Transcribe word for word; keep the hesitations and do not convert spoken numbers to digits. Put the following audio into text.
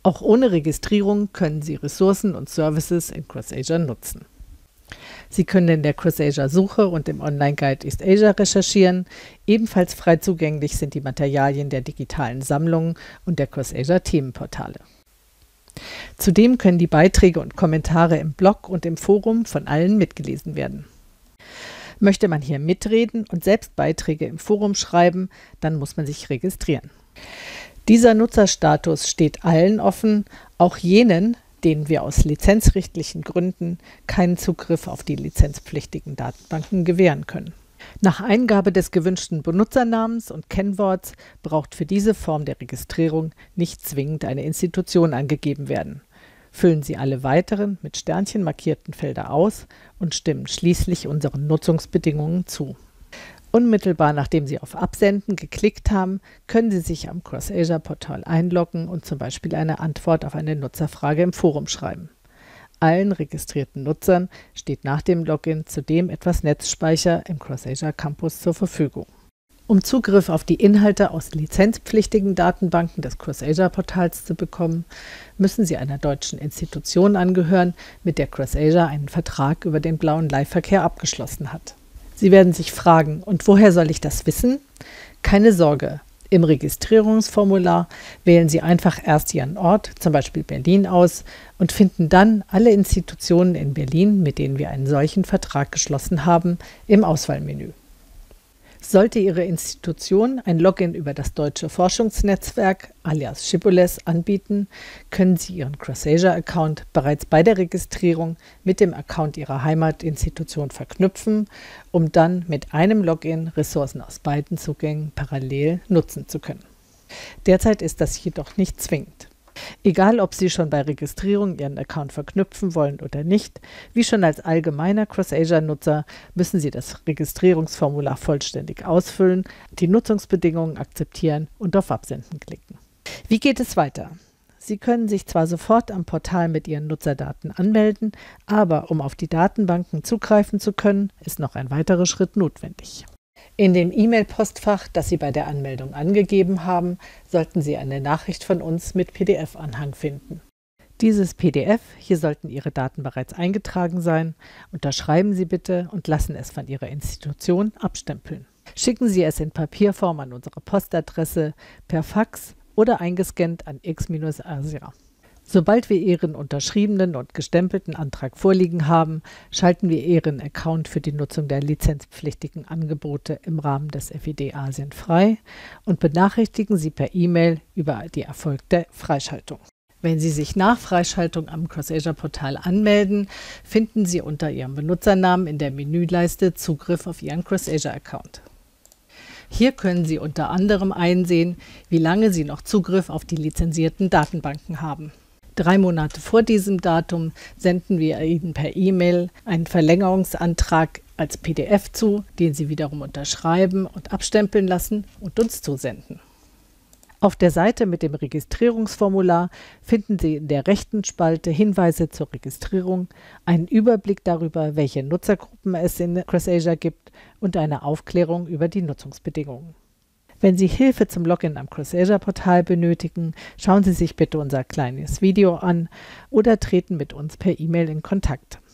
Auch ohne Registrierung können Sie Ressourcen und Services in CrossAsia nutzen. Sie können in der CrossAsia-Suche und im Online-Guide East Asia recherchieren. Ebenfalls frei zugänglich sind die Materialien der digitalen Sammlungen und der CrossAsia-Themenportale. Zudem können die Beiträge und Kommentare im Blog und im Forum von allen mitgelesen werden. Möchte man hier mitreden und selbst Beiträge im Forum schreiben, dann muss man sich registrieren. Dieser Nutzerstatus steht allen offen, auch jenen, denen wir aus lizenzrechtlichen Gründen keinen Zugriff auf die lizenzpflichtigen Datenbanken gewähren können. Nach Eingabe des gewünschten Benutzernamens und Kennworts braucht für diese Form der Registrierung nicht zwingend eine Institution angegeben werden. Füllen Sie alle weiteren mit Sternchen markierten Felder aus und stimmen schließlich unseren Nutzungsbedingungen zu. Unmittelbar nachdem Sie auf Absenden geklickt haben, können Sie sich am CrossAsia-Portal einloggen und zum Beispiel eine Antwort auf eine Nutzerfrage im Forum schreiben. Allen registrierten Nutzern steht nach dem Login zudem etwas Netzspeicher im CrossAsia Campus zur Verfügung. Um Zugriff auf die Inhalte aus lizenzpflichtigen Datenbanken des CrossAsia-Portals zu bekommen, müssen Sie einer deutschen Institution angehören, mit der CrossAsia einen Vertrag über den blauen Leihverkehr abgeschlossen hat. Sie werden sich fragen, und woher soll ich das wissen? Keine Sorge, im Registrierungsformular wählen Sie einfach erst Ihren Ort, zum Beispiel Berlin, aus und finden dann alle Institutionen in Berlin, mit denen wir einen solchen Vertrag geschlossen haben, im Auswahlmenü. Sollte Ihre Institution ein Login über das Deutsche Forschungsnetzwerk alias Schipoles anbieten, können Sie Ihren CrossAsia-Account bereits bei der Registrierung mit dem Account Ihrer Heimatinstitution verknüpfen, um dann mit einem Login Ressourcen aus beiden Zugängen parallel nutzen zu können. Derzeit ist das jedoch nicht zwingend. Egal, ob Sie schon bei Registrierung Ihren Account verknüpfen wollen oder nicht, wie schon als allgemeiner CrossAsia-Nutzer müssen Sie das Registrierungsformular vollständig ausfüllen, die Nutzungsbedingungen akzeptieren und auf Absenden klicken. Wie geht es weiter? Sie können sich zwar sofort am Portal mit Ihren Nutzerdaten anmelden, aber um auf die Datenbanken zugreifen zu können, ist noch ein weiterer Schritt notwendig. In dem E-Mail-Postfach, das Sie bei der Anmeldung angegeben haben, sollten Sie eine Nachricht von uns mit P D F-Anhang finden. Dieses P D F, hier sollten Ihre Daten bereits eingetragen sein, unterschreiben Sie bitte und lassen es von Ihrer Institution abstempeln. Schicken Sie es in Papierform an unsere Postadresse, per Fax oder eingescannt an x Asia. Sobald wir Ihren unterschriebenen und gestempelten Antrag vorliegen haben, schalten wir Ihren Account für die Nutzung der lizenzpflichtigen Angebote im Rahmen des F I D Asien frei und benachrichtigen Sie per E-Mail über die erfolgte Freischaltung. Wenn Sie sich nach Freischaltung am CrossAsia-Portal anmelden, finden Sie unter Ihrem Benutzernamen in der Menüleiste Zugriff auf Ihren CrossAsia-Account. Hier können Sie unter anderem einsehen, wie lange Sie noch Zugriff auf die lizenzierten Datenbanken haben. Drei Monate vor diesem Datum senden wir Ihnen per E-Mail einen Verlängerungsantrag als P D F zu, den Sie wiederum unterschreiben und abstempeln lassen und uns zusenden. Auf der Seite mit dem Registrierungsformular finden Sie in der rechten Spalte Hinweise zur Registrierung, einen Überblick darüber, welche Nutzergruppen es in CrossAsia gibt und eine Aufklärung über die Nutzungsbedingungen. Wenn Sie Hilfe zum Login am CrossAsia-Portal benötigen, schauen Sie sich bitte unser kleines Video an oder treten mit uns per E-Mail in Kontakt.